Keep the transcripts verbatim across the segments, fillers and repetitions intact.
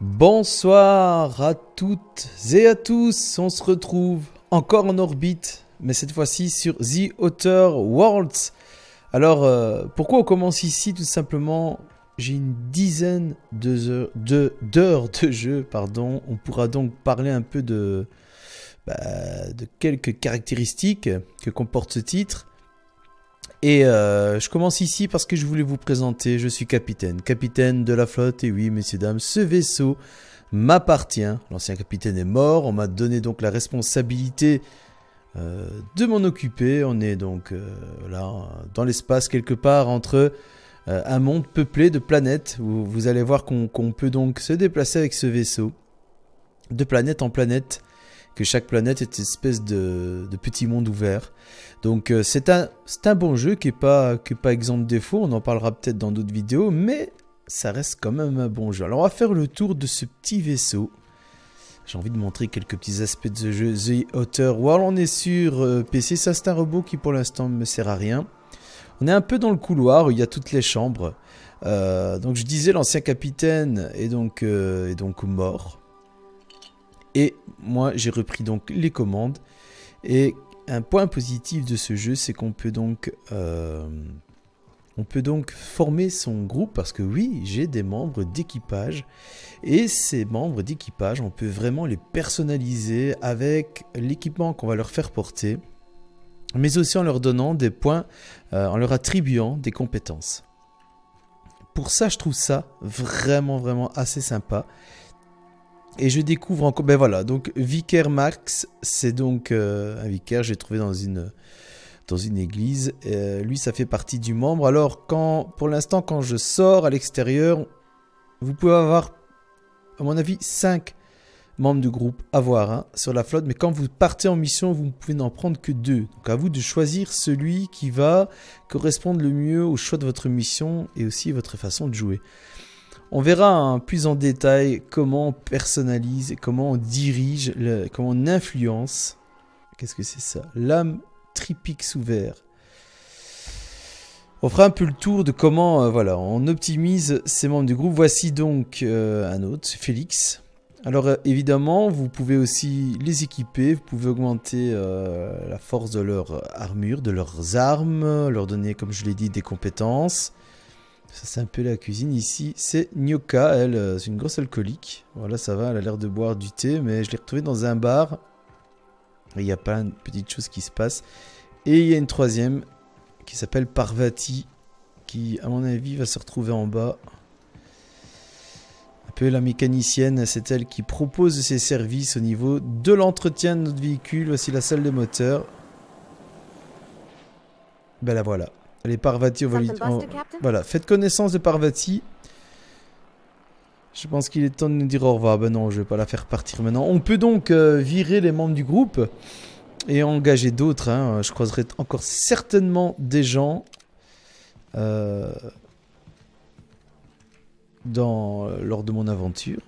Bonsoir à toutes et à tous, on se retrouve encore en orbite, mais cette fois-ci sur The Outer Worlds. Alors, euh, pourquoi on commence ici? Tout simplement, j'ai une dizaine de heures de, d'heures de jeu, pardon. On pourra donc parler un peu de, bah, de quelques caractéristiques que comporte ce titre. Et euh, je commence ici parce que je voulais vous présenter, je suis capitaine, capitaine de la flotte, et oui messieurs dames, ce vaisseau m'appartient. L'ancien capitaine est mort, on m'a donné donc la responsabilité euh, de m'en occuper. On est donc euh, là, dans l'espace quelque part entre euh, un monde peuplé de planètes, où vous allez voir qu'on qu'on peut donc se déplacer avec ce vaisseau, de planète en planète, que chaque planète est une espèce de, de petit monde ouvert. Donc euh, c'est un, c'est un bon jeu qui n'est pas, qui est pas exempt de défauts, on en parlera peut-être dans d'autres vidéos, mais ça reste quand même un bon jeu. Alors on va faire le tour de ce petit vaisseau. J'ai envie de montrer quelques petits aspects de ce jeu, The Outer Worlds. On est sur euh, P C, ça c'est un robot qui pour l'instant ne me sert à rien. On est un peu dans le couloir où il y a toutes les chambres. Euh, donc je disais, l'ancien capitaine est donc, euh, est donc mort. Et moi j'ai repris donc les commandes. Et un point positif de ce jeu, c'est qu'on peut donc euh, on peut donc former son groupe, parce que oui, j'ai des membres d'équipage, et ces membres d'équipage, on peut vraiment les personnaliser avec l'équipement qu'on va leur faire porter, mais aussi en leur donnant des points, euh, en leur attribuant des compétences. Pour ça, je trouve ça vraiment vraiment assez sympa. Et je découvre encore, ben voilà, donc Vicaire Max, c'est donc euh, un vicaire, j'ai trouvé dans une, dans une église. Euh, lui, ça fait partie du membre. Alors, quand, pour l'instant, quand je sors à l'extérieur, vous pouvez avoir, à mon avis, cinq membres du groupe à voir hein, sur la flotte. Mais quand vous partez en mission, vous ne pouvez n'en prendre que deux. Donc, à vous de choisir celui qui va correspondre le mieux au choix de votre mission et aussi votre façon de jouer. On verra hein, plus en détail comment on personnalise, comment on dirige, le, comment on influence. Qu'est-ce que c'est ça? Lame Tripix ouvert. On fera un peu le tour de comment euh, voilà, on optimise ces membres du groupe. Voici donc euh, un autre, Félix. Alors euh, évidemment, vous pouvez aussi les équiper, vous pouvez augmenter euh, la force de leur armure, de leurs armes, leur donner, comme je l'ai dit, des compétences. Ça c'est un peu la cuisine ici. C'est Nyoka, elle, c'est une grosse alcoolique. Voilà, ça va, elle a l'air de boire du thé, mais je l'ai retrouvée dans un bar. Et il y a plein de petites choses qui se passent. Et il y a une troisième qui s'appelle Parvati, qui à mon avis va se retrouver en bas. Un peu la mécanicienne, c'est elle qui propose ses services au niveau de l'entretien de notre véhicule. Voici la salle de moteur. Ben la voilà. Allez, Parvati, on va lui... on... Voilà, faites connaissance de Parvati. Je pense qu'il est temps de nous dire au revoir. Ben non, je vais pas la faire partir maintenant. On peut donc euh, virer les membres du groupe et engager d'autres. Hein. Je croiserai encore certainement des gens euh, dans, lors de mon aventure.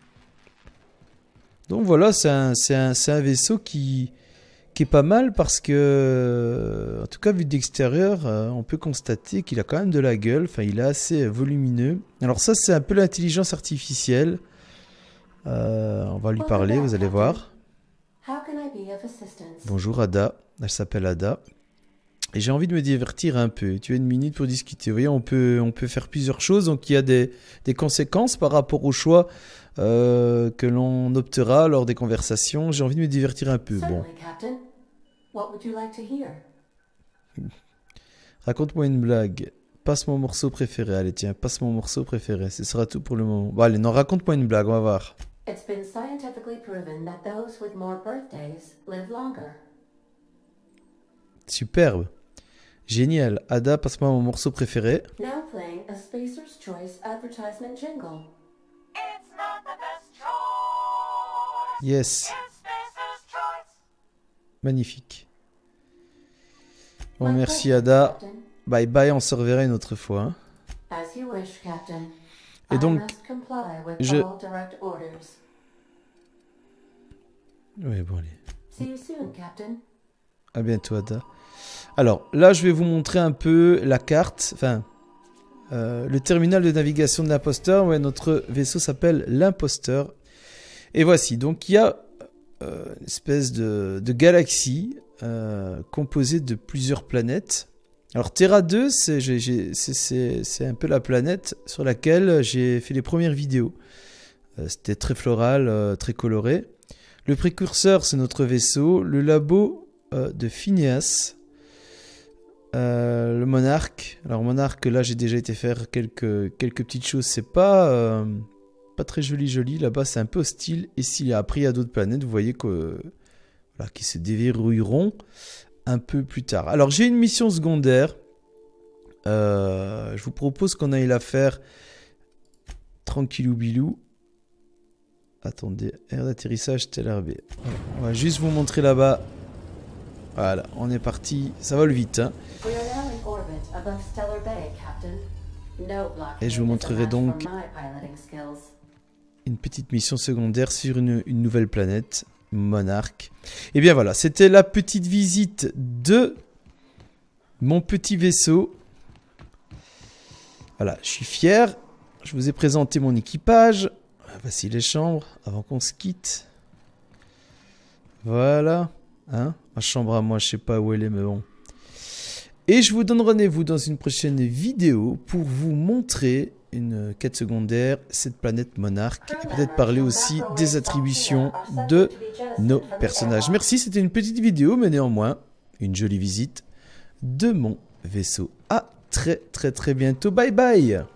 Donc voilà, c'est un, c'est un, c'est un vaisseau qui... qui est pas mal parce que, en tout cas vu d'extérieur, euh, on peut constater qu'il a quand même de la gueule, enfin il est assez volumineux. Alors ça c'est un peu l'intelligence artificielle, euh, on va lui parler, vous allez voir. Bonjour Ada, elle s'appelle Ada. Et j'ai envie de me divertir un peu, tu as une minute pour discuter. Vous voyez, on peut, on peut faire plusieurs choses, donc il y a des, des conséquences par rapport au choix euh, que l'on optera lors des conversations. J'ai envie de me divertir un peu. Bon. Raconte-moi une blague. Passe mon morceau préféré. Allez, tiens, passe mon morceau préféré. Ce sera tout pour le moment. Bon, allez, non, raconte-moi une blague, on va voir. Superbe. Génial. Ada, passe-moi mon morceau préféré. Yes. Magnifique. Bon, merci Ada. Bye bye, on se reverra une autre fois. Hein. Et donc, je... Oui, bon, allez. À bientôt, Ada. Alors, là, je vais vous montrer un peu la carte. Enfin, Euh, le terminal de navigation de l'imposteur. Ouais, notre vaisseau s'appelle l'imposteur. Et voici, donc il y a euh, une espèce de, de galaxie euh, composée de plusieurs planètes. Alors Terra deux, c'est un peu la planète sur laquelle j'ai fait les premières vidéos. Euh, C'était très floral, euh, très coloré. Le précurseur, c'est notre vaisseau. Le labo euh, de Phineas. Euh, le monarque. Alors monarque, là j'ai déjà été faire quelques, quelques petites choses. C'est pas, euh, pas très joli joli. Là-bas c'est un peu hostile. Et s'il a appris à d'autres planètes, vous voyez que, voilà, qui se déverrouilleront un peu plus tard. Alors j'ai une mission secondaire. Euh, je vous propose qu'on aille la faire tranquillou bilou. Attendez, aire d'atterrissage tel R B. On va juste vous montrer là-bas. Voilà, on est parti. Ça va le vite, hein. Et je vous montrerai donc une petite mission secondaire sur une, une nouvelle planète, Monarque. Et bien voilà, c'était la petite visite de mon petit vaisseau. Voilà, je suis fier. Je vous ai présenté mon équipage. Voici les chambres avant qu'on se quitte. Voilà. Hein, ma chambre à moi, je sais pas où elle est, mais bon. Et je vous donne rendez-vous dans une prochaine vidéo pour vous montrer une quête secondaire, cette planète Monarque, et peut-être parler aussi des attributions de nos personnages. Merci, c'était une petite vidéo, mais néanmoins, une jolie visite de mon vaisseau. À très très très bientôt. Bye bye.